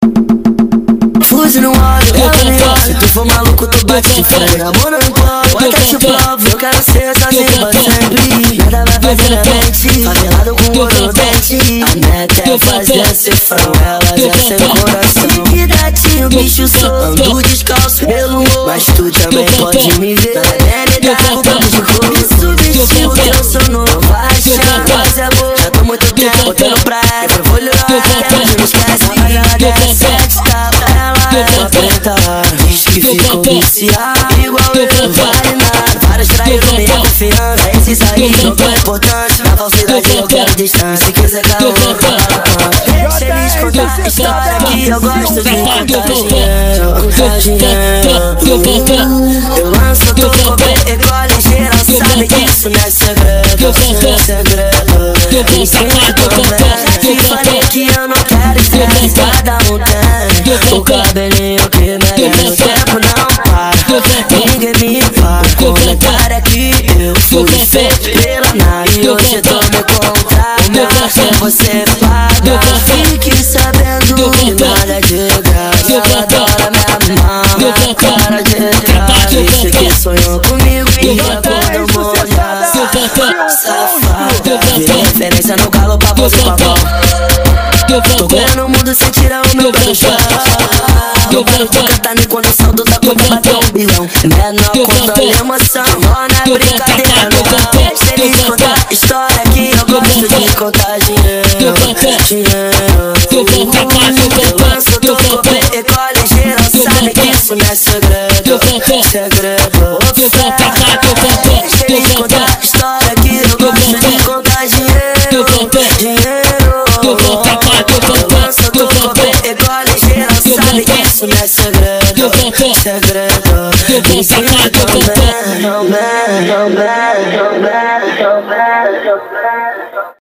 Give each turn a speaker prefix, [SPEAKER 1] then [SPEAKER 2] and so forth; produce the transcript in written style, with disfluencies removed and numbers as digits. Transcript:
[SPEAKER 1] Fuzil no óleo, ela nem olha. Se tu for maluco, tu bate de frente. Amor não importa, eu quero te provo. Eu quero ser sozinho pra sempre. Nada vai fazer na mente, favelado com ouro no dente. A meta é fazer cifrão, ela já sem coração. Que datinho, bicho, só ando descalço pelo morro. Mas tu também pode me ver. Na realidade, o papo de cor. Me subestima, que eu sou novo. Vai achar, mas é boa. Já tô muito tempo botando pra ela. Eu vou olhar, não esquece. Rapaziada, é 7 tapas. Ela preta, diz que ficou viciada. Igual eu, vale nada. Vários traíram minha confiança. Esses aí não tão importantes. Na falsidade eu quero distância. Se quiser calor, deixa eles contar a história que eu gosto de contar dinheiro. Contar dinheiro. Eu lanço, tô com ecole geral. Sabe que isso não é segredo. Não é segredo. Me sinto também. Já te falei que eu não quero estresse. Cada um tem o cabelinho que merece. O tempo não para, ninguém me para. Comentário é que eu fui feito pela nave. E hoje tô me contando. O meu cachê você paga. Fique sabendo que nada é de graça. Ela adora me amar, cara de graça. Disse que sonhou comigo e acordou molhado. Safada, de referência no galo pra você papão. Tô ganhando o mundo sem tirar o meu pé do chão. Eu quero te cantar em condição do da conta bater um bilhão. Menor controle emoção, ó na brincadeira não. Deixa eles contar história que eu gosto de contar dinheiro. Dinheiro. Eu lanço, tô com ecole geral. Sabe que isso não é segredo. Segredo. Deixa eles contar história que eu gosto de contar dinheiro. Dinheiro. Tô com ecole geral, sabe que isso não é segredo. Segredo. Me sinto também.